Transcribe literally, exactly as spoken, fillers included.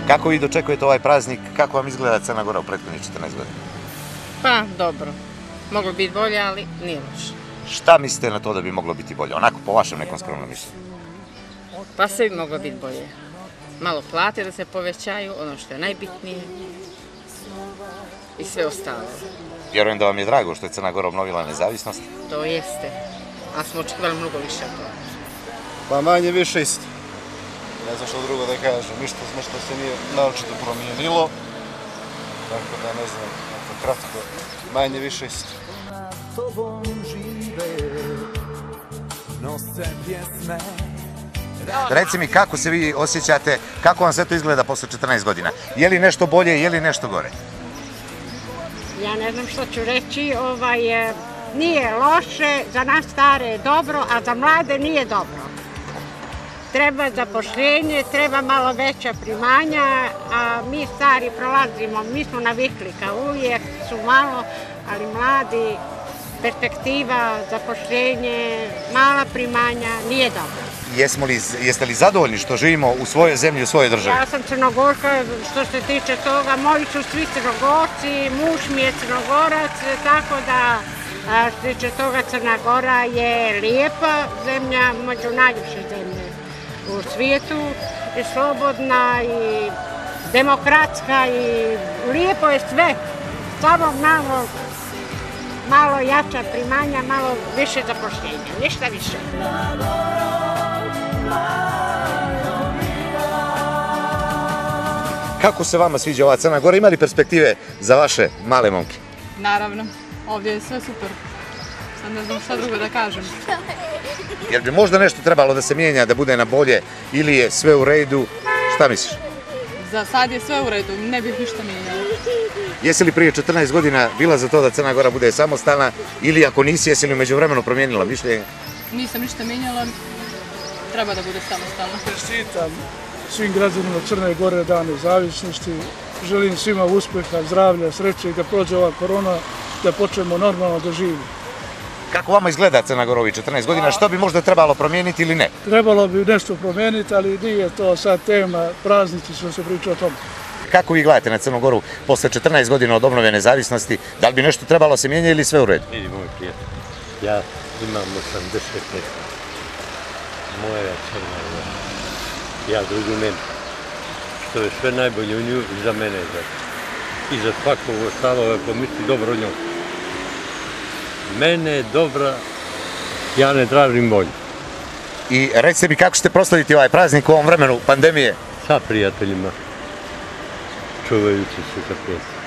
Kako vi dočekujete ovaj praznik? Kako vam izgleda Crna Gora u prethodnih četrnaest godina? Pa, dobro. Moglo biti bolje, ali nije loše. Šta mislite na to da bi moglo biti bolje? Onako, po vašem nekom skromnom mišljenju. Pa sve bi moglo biti bolje. Malo plate da se povećaju, ono što je najbitnije. I sve ostalo. Vjerujem da vam je drago što je Crna Gora obnovila nezavisnost. To jeste. A smo očekivali mnogo više od toga. Pa manje više isto. Ne znam što drugo da kažem. Ništa smo što se nije naročito promijenilo. Tako da ne znam, ako kratko, manje više isto. Reci mi kako se vi osjećate, kako vam sve to izgleda posle četrnaest godina? Je li nešto bolje, je li nešto gore? Ja ne znam što ću reći, ovaj, nije loše, za nas stare je dobro, a za mlade nije dobro. Treba zapošljenje, treba malo veća primanja, a mi stari prolazimo, mi smo navikli kao uvijek, su malo, ali mladi, perspektiva, zapošljenje, mala primanja, nije dobro. Jesmo li, jeste li zadovoljni što živimo u svojoj zemlji, u svojoj državi? Ja sam Crnogorka, što se tiče toga, moji su svi Crnogorci, muž mi je Crnogorac, tako da što se tiče toga Crna Gora je lijepa zemlja, među najljepše zemlje u svijetu, je slobodna i demokratska i lijepo je sve, samo malo, malo jača primanja, malo više zapošljenja, ništa više. Kako se vama sviđa ova Crna Gora? Ima li perspektive za vaše male momke? Naravno, ovdje je sve super. Sad ne znam šta drugo da kažem. Jel bi možda nešto trebalo da se mijenja, da bude na bolje ili je sve u redu? Šta misliš? Za sad je sve u redu, ne bih ništa mijenjala. Jesi li prije četrnaest godina bila za to da Crna Gora bude samostalna ili ako nisi, jesi li u međuvremenu promijenila mišljenje? Nisam ništa mijenjala, treba da bude samostalna. Čestitam svim građanima Crne Gore dan nezavisnosti. Želim svima uspjeha, zdravlja, sreće i da prođe ova korona, da počnemo normalno da živimo. Kako vama izgleda Crna Gora ovih četrnaest godina? Što bi možda trebalo promijeniti ili ne? Trebalo bi nešto promijeniti, ali nije to sad tema, praznici smo se pričali o tome. Kako vi gledate na Crnu Goru posle četrnaest godina od obnove nezavisnosti? Da li bi nešto trebalo se mijenjati ili sve u redu? Vidi moj prijatelj, ja imam osamdeset nešto. Moja Crna Gora. Ja drugu nema. Što je sve najbolje u nju i za mene. I za svakog ostalo pomisli dobro o njoj. Mene je dobra, ja ne tražim bolje. I recite mi kako ćete proslaviti ovaj praznik u ovom vremenu pandemije? Sa prijateljima, čuvajući se sa pjesma.